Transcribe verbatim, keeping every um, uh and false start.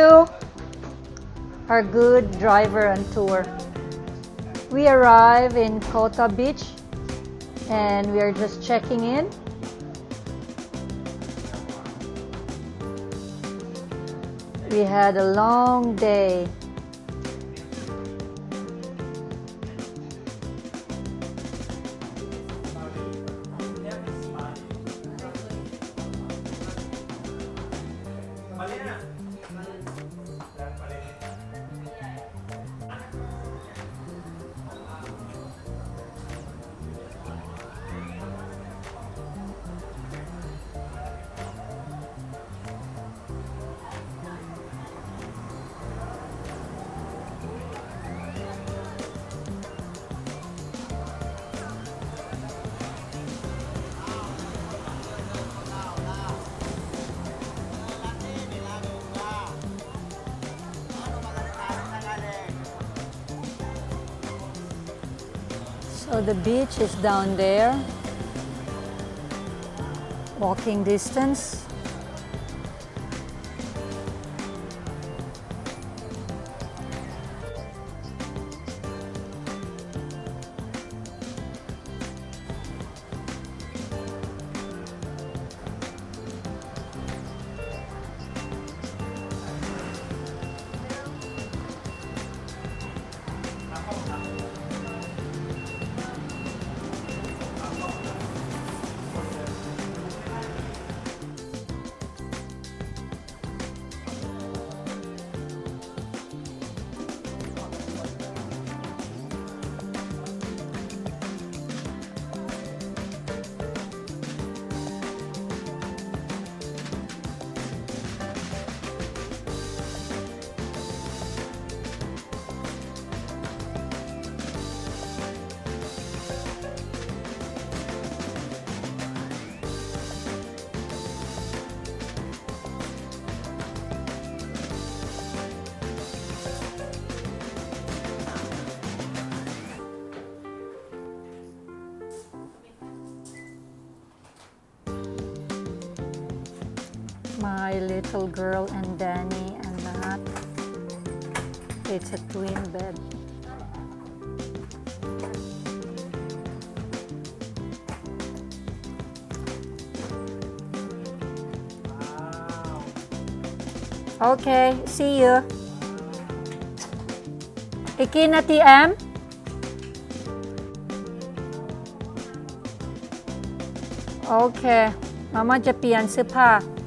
you, our good driver on tour. We arrive in Kuta Beach and we are just checking in. We had a long day. So the beach is down there, walking distance. My little girl and Danny and Nat. It's a twin bed. Wow. Okay, see you. Iki na T M? Okay. Mamaจะเปลี่ยนเสื้อผ้า